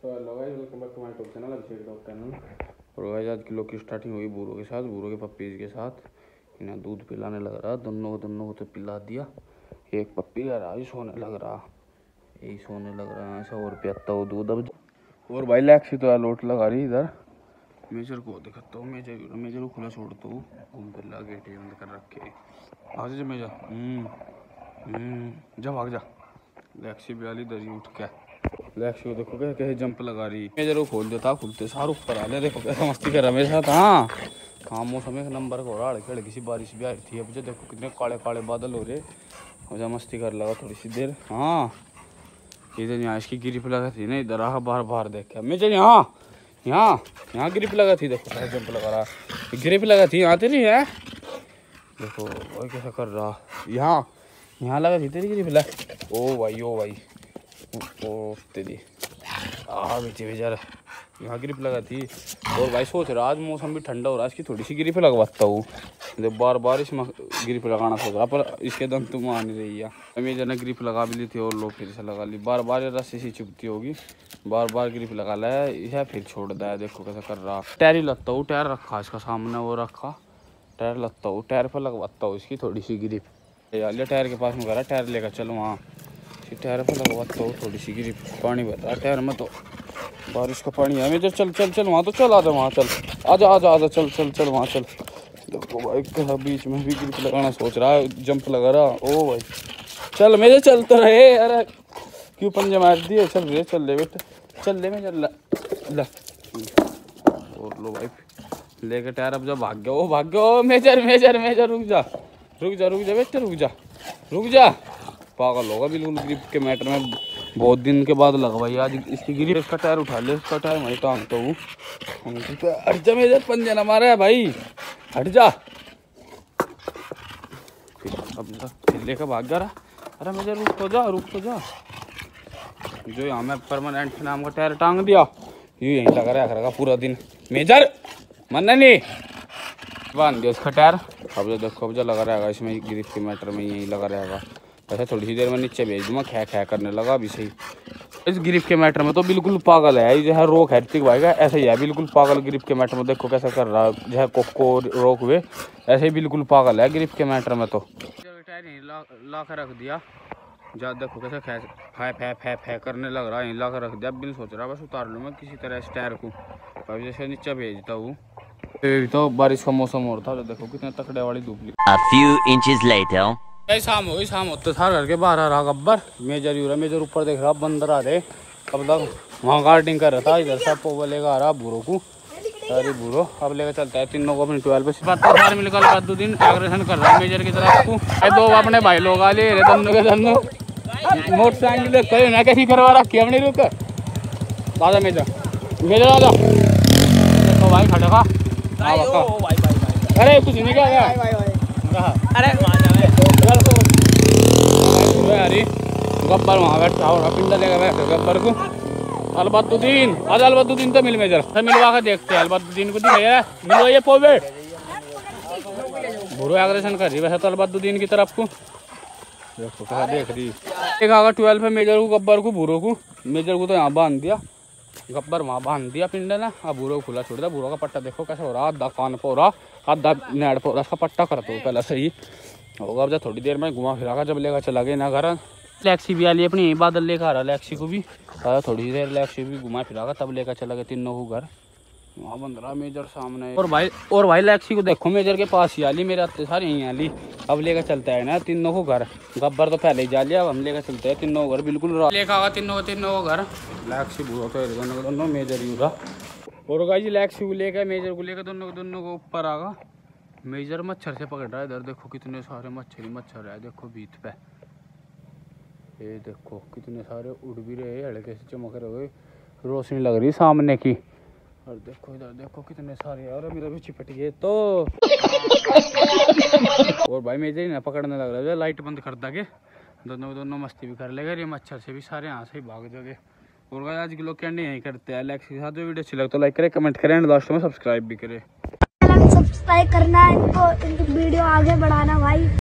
तो hello guys, welcome back to my YouTube channel Abhishek dog channel. और guys आज किलो की स्टार्टिंग हुई बूरो के साथ, बूरो के पप्पीज के साथ। इन्हें दूध पिलाने लग रहा, दोनों को तो पिला दिया। एक पप्पी आ रहा, सोने लग रहा, यही सोने लग रहा है ऐसा। और पियाता हूँ दूध अब। और भाई लैक्सी तो लोट लगा रही इधर। मेजर को दिखाता हूँ, मेजर को खुला छोड़ता हूँ, घूम फिर ला गेट बंद कर रखे। आ जा मेजर, जा भाग जा। लैक्सी भी वाली दरी उठ के, लैक्सी को देखो कैसे जंप लगा रही। मेजर को खोल देता, खुलते सार ऊपर आ ले। देखो कैसा मस्ती कर रहा मेरे साथ। हाँ मौसम एक नंबर हो रहा, हल्की हल्की सी बारिश भी आ रही थी। अब जो देखो कितने काले काले बादल हो रहे, मजा मस्ती कर लगा थोड़ी सी देर। हाँ इधर यहाँ इसकी गिरिप लगा थी ना, इधर आ बाहर बाहर देख मेजर। यहाँ गिरिप लगा थी, देखो कैसे जंप लगा रहा। गिरिप लगा थी यहाँ तेरी है, देखो भाई कैसा कर रहा। यहाँ लगा थी तेरी गिरिप लगा। ओ भाई ओ तेरी बेचे बेचारा, यहाँ ग्रिप लगा थी। और भाई सोच रहा आज मौसम भी ठंडा हो रहा है, इसकी थोड़ी सी ग्रिप लगवाता हूँ। जब बार बार इसमें ग्रिप लगाना सोच रहा, पर इसके दम तुम आ नहीं रही है। अमेजन ने ग्रिप लगा भी ली थी और लो फिर से लगा ली। बार बार रस्सी सी चुभती होगी, बार बार ग्रिप लगा ला है, फिर छोड़ दिया। देखो कैसा कर रहा। टायर ही लगता हूँ, टायर रखा इसका सामने, वो रखा टायर लगता हूँ, टायर पर लगवाता हूँ इसकी थोड़ी सी ग्रिप। यार टायर के पास में करा, टायर लेकर चलो वहाँ, टायर पर लगवाता हूँ थोड़ी सी ग्रिप। पानी भर रहा टायर में, तो बारिश का पानी है। मेजर चल चल चल वहाँ तो चल, आजा वहाँ चल, आजा चल चल चल वहाँ चल। देखो भाई कैसा बीच में भी ग्रिप लगाना सोच रहा है, जंप लगा रहा। ओ भाई चल मेजर, चल तो रहे। अरे क्यों पंजे मार दिए, चल रे चल ले बेटा, चल ले मेजर ला। और लो भाई लेके टायर अब जब भाग गया, ओ भाग गया। ओ मेजर रुक जा बेटा, रुक जा। पागल होगा बिल्कुल ग्रिप के मैटर में, बहुत दिन के बाद लगवाई आज इसकी ग्रिप। इसका टायर उठा ले, इसका टायर मैं टांगता हूँ। हट जा मेजर, पंजा ना मारा है भाई, हट जा। अब लेकर भाग जा रहा। अरे मेजर रुक तो जा। जो यहाँ में परमानेंट नाम का टायर टांग दिया, ये यहीं लगा रहेगा पूरा दिन। मेजर मन्ना नहीं बांध दिया इसका टायर। अब जो देखो अब जो लगा रहेगा इसमें ग्रिप के मैटर में, यहीं लगा रहेगा। ऐसा थोड़ी सी देर में नीचे भेज दूँगा, खे करने लगा अभी सही। इस ग्रिप के मैटर में तो बिल्कुल पागल है, जो है रोक है ऋतिक भाई का, ऐसा ही है बिल्कुल पागल ग्रिप के मैटर में। देखो कैसा कर रहा है, जो है को रोक हुए ऐसे ही बिल्कुल पागल है ग्रिप के मैटर में। तो टायर यहीं ला कर रख दिया, जा देखो कैसा फै करने लग रहा है, यहीं ला कर रख दिया। बिन सोच रहा बस उतार लूँ मैं किसी तरह इस टायर को, अभी जैसे नीचे भेजता हूँ। तो बारिश का मौसम हो रहा था, देखो कितने तकड़े वाली धूप। शाम होते सार घर के बाहर आ रहा गब्बर। मेजर ऊपर देख रहा, बंदर आ रहे। अब तक वहाँ गार्डिंग कर रहा था, इधर से पोवा लेकर आ रहा बूरो को। सारी बूरो अब लेकर चलता है तीनों को अपनी 12 पे। सारे मिलकर कद्दू दिन एग्रेशन कर रहा है मेजर की तरफ को। दो अपने भाई लोग आ लिए दोनों मोटरसाइकिल कैसी करवा रखी अपनी। रुक आजा मेजर आजा, देखो भाई खड़ेगा। अरे कुछ नहीं क्या, अरे गब्बर वहाँ बैठा हो रहा, पिंडा लेकर बैठे गब्बर को। अलबद्दुद्दीन आज अलबद्दुद्दीन तो मिल मेजर सब मिलवा कर देखते हैं। अलबद्दुद्दीन को दिखाइए, मिलवाइए पोवे। बुरो एग्रेशन कर रही वैसे तो अलबद्दुद्दीन की तरफ को, देखो क्या देख रही। एक आगा 12 पे मेजर को, गब्बर को, बुरो को। मेजर को तो यहाँ बांध दिया, गब्बर वहाँ बांध दिया पिंडा ना। अब बुरो को खुला छोड़ दिया। बुरो का पट्टा देखो कैसा हो रहा, आधा कान पे हो रहा, आधा नेड़ पे हो रहा। इसका पट्टा करता हूँ पहले सही होगा। अब जब थोड़ी देर में घुमा फिरा जब लेकर चला गया ना घर। लैक्सी भी आ रही अपनी, बादल लेकर आ रहा लैक्सी को भी। थोड़ी देर लैक्सी भी घुमा फिरा तब लेकर चला गया तीनों को घर। वहाँ बंद रहा मेजर सामने। और भाई लैक्सी को देखो मेजर के पास ही आ ली, मेरे हत्ते सारे यहीं आ ली। अब लेकर चलता है ना तीनों को घर। गब्बर तो पहले ही जा लिया, अब हम लेकर चलते हैं तीनों को घर। बिल्कुल लेकर आगा तीनों को घर। लैक्सी बुरा तो दोनों मेजर ही रहा। और गाइस लैक्सी को लेकर मेजर को लेकर दोनों को ऊपर आगा। मेजर मच्छर से पकड़ रहा है, इधर देखो कितने सारे मच्छर है। देखो बीच पे ये देखो कितने सारे उड़ भी रहे, हल्के से चमक रहे हुए, रोशनी लग रही सामने की। और देखो इधर देखो कितने सारे, और मेरा भी चिपट गए तो। और भाई मेजर ही ना पकड़ने लग रहा है, लाइट बंद कर दे, दोनों मस्ती भी कर लेगा। ये मच्छर से भी सारे यहाँ से ही भाग जाओगे। और आज के लोग कैंडी यहीं करते हैं लैक्सी के साथ। जो वीडियो अच्छी लगता है तो लाइक करें, कमेंट करें, एंड लास्ट में सब्सक्राइब भी करें। सब्सक्राइब करना है इनको वीडियो आगे बढ़ाना भाई।